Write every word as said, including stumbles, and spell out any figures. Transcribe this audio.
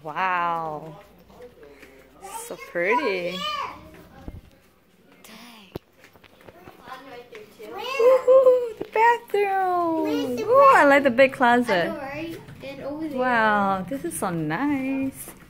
Wow. So pretty. Ooh, the bathroom. Ooh, I like the big closet. Wow, this is so nice.